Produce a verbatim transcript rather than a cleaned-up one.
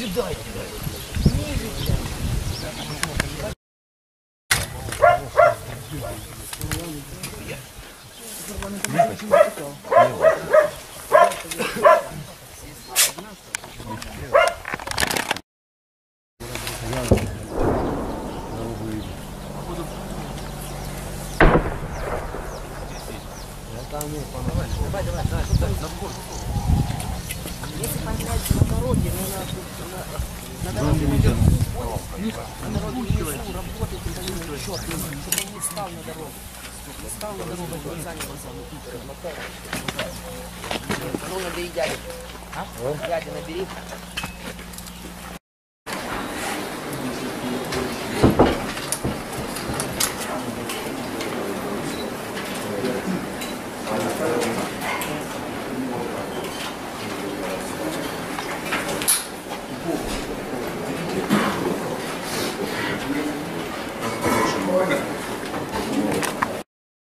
Давай, давай, давай, на вход. Если понравится на дороге, но на, на, на дороге наверху, на дороге внизу работает инвалидный счет, чтобы он не стал на дороге. Не стал на дорогу, он занялся. Ну, набери дядю. А? Дядя, набери.